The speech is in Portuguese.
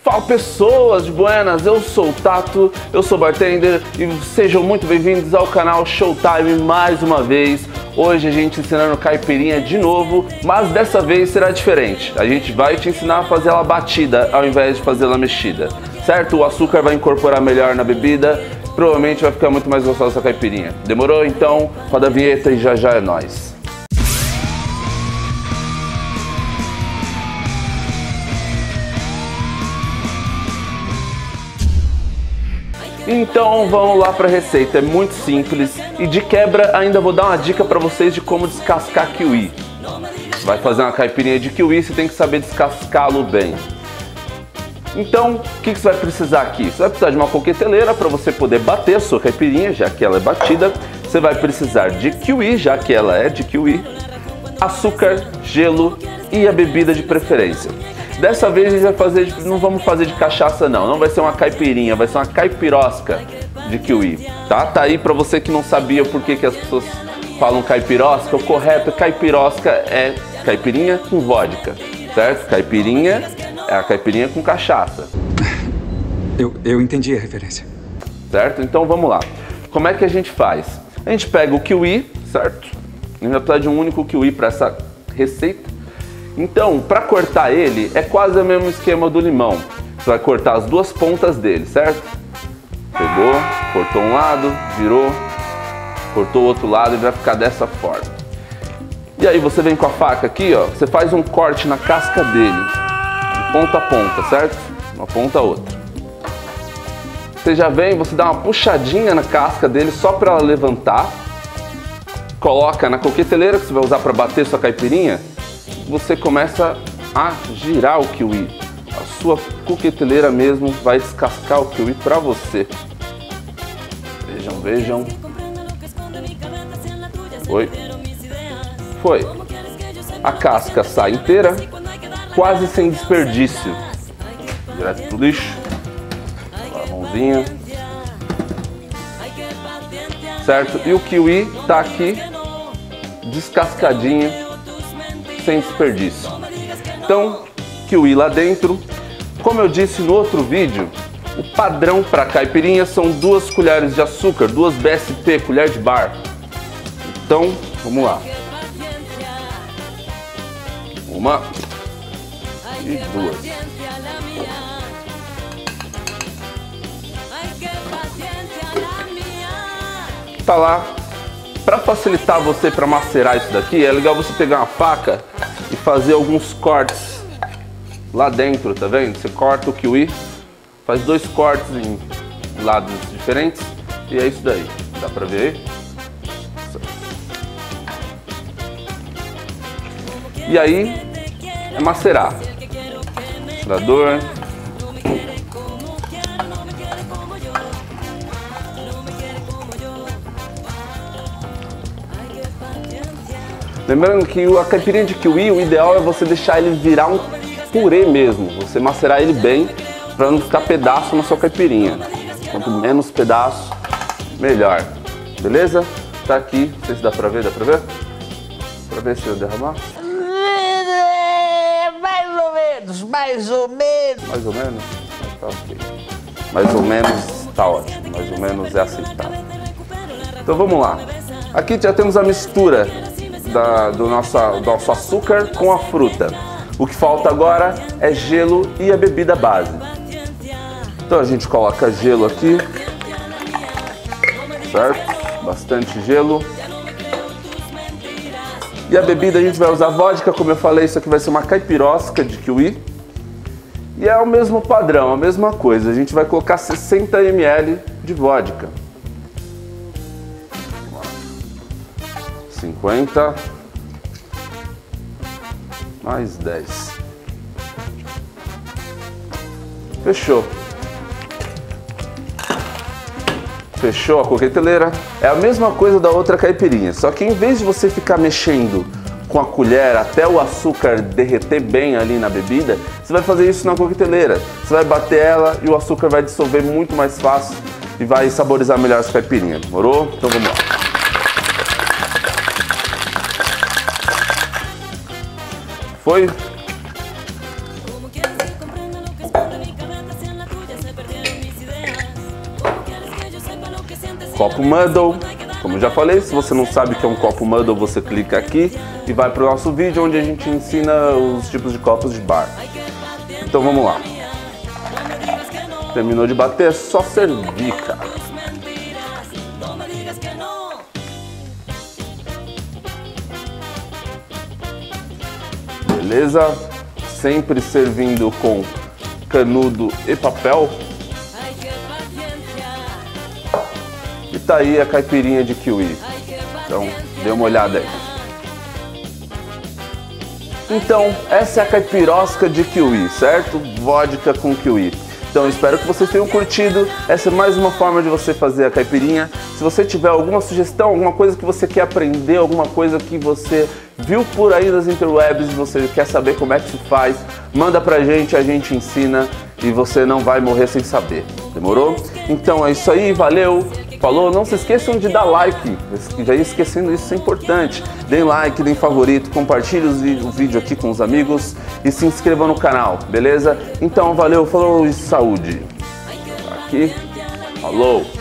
Fala pessoas de Buenas, eu sou o Tato, eu sou bartender e sejam muito bem-vindos ao canal Showtime mais uma vez. Hoje a gente ensinando caipirinha de novo, mas dessa vez será diferente. A gente vai te ensinar a fazer ela batida ao invés de fazer ela mexida, certo? O açúcar vai incorporar melhor na bebida, provavelmente vai ficar muito mais gostosa essa caipirinha. Demorou? Então roda a vinheta e já já é nóis. Então vamos lá para a receita, é muito simples e de quebra ainda vou dar uma dica para vocês de como descascar kiwi. Vai fazer uma caipirinha de kiwi, você tem que saber descascá-lo bem. Então, o que você vai precisar aqui? Você vai precisar de uma coqueteleira para você poder bater a sua caipirinha, já que ela é batida. Você vai precisar de kiwi, já que ela é de kiwi, açúcar, gelo e a bebida de preferência. Dessa vez a gente vai fazer, não vamos fazer de cachaça não vai ser uma caipirinha, vai ser uma caipirosca de kiwi, tá? Tá aí pra você que não sabia por que as pessoas falam caipirosca, o correto caipirosca é caipirinha com vodka, certo? Caipirinha é a caipirinha com cachaça. Eu entendi a referência. Certo? Então vamos lá. Como é que a gente faz? A gente pega o kiwi, certo? A gente vai precisar de um único kiwi para essa receita. Então, para cortar ele, é quase o mesmo esquema do limão. Você vai cortar as duas pontas dele, certo? Pegou, cortou um lado, virou, cortou o outro lado e vai ficar dessa forma. E aí você vem com a faca aqui, ó, você faz um corte na casca dele, de ponta a ponta, certo? Uma ponta a outra. Você já vem, você dá uma puxadinha na casca dele só para ela levantar. Coloca na coqueteleira que você vai usar para bater sua caipirinha. Você começa a girar o kiwi. A sua coqueteleira mesmo vai descascar o kiwi para você. Vejam, vejam. Foi. A casca sai inteira, quase sem desperdício. Direto pro lixo. A mãozinha. Certo? E o kiwi tá aqui descascadinho, sem desperdício. Então, kiwi lá dentro. Como eu disse no outro vídeo, o padrão para caipirinha são 2 colheres de açúcar, 2 BST, colher de bar. Então, vamos lá. 1 e 2. Tá lá. Para facilitar você para macerar isso daqui, é legal você pegar uma faca e fazer alguns cortes lá dentro, tá vendo? Você corta o kiwi, faz 2 cortes em lados diferentes e é isso daí. Dá pra ver aí? E aí é macerar. Macerador. Lembrando que a caipirinha de kiwi, o ideal é você deixar ele virar um purê mesmo. Você macerar ele bem para não ficar pedaço na sua caipirinha. Quanto menos pedaço, melhor. Beleza? Tá aqui. Não sei se dá pra ver, Pra ver se eu derramar? Mais ou menos. Mais ou menos? Tá ok. Mais ou menos tá ótimo. Mais ou menos é aceitável. Então vamos lá. Aqui já temos a mistura do nosso açúcar com a fruta. O que falta agora é gelo e a bebida base. Então a gente coloca gelo aqui, certo? Bastante gelo. E a bebida a gente vai usar vodka, como eu falei, isso aqui vai ser uma caipirosca de kiwi. E é o mesmo padrão, a mesma coisa. A gente vai colocar 60 ml de vodka. 50 mais 10. Fechou. Fechou a coqueteleira. É a mesma coisa da outra caipirinha, só que em vez de você ficar mexendo com a colher até o açúcar derreter bem ali na bebida, você vai fazer isso na coqueteleira. Você vai bater ela e o açúcar vai dissolver muito mais fácil e vai saborizar melhor essa caipirinha. Demorou? Então vamos lá. Foi? copo Muddle. Como eu já falei, se você não sabe o que é um copo Muddle, você clica aqui e vai para o nosso vídeo onde a gente ensina os tipos de copos de bar. Então vamos lá. Terminou de bater, é só servir, cara. Beleza? Sempre servindo com canudo e papel. E tá aí a caipirinha de kiwi. Então, dê uma olhada aí. Então, essa é a caipirosca de kiwi, certo? Vodka com kiwi. Então, espero que vocês tenham curtido. Essa é mais uma forma de você fazer a caipirinha. Se você tiver alguma sugestão, alguma coisa que você quer aprender, alguma coisa que você viu por aí nas interwebs e você quer saber como é que se faz, manda pra gente, a gente ensina e você não vai morrer sem saber. Demorou? Então é isso aí, valeu! Falou, não se esqueçam de dar like, já ia esquecendo, isso é importante. Deem like, deem favorito, compartilhem o vídeo aqui com os amigos e se inscrevam no canal, beleza? Então valeu, falou e saúde. Aqui, falou!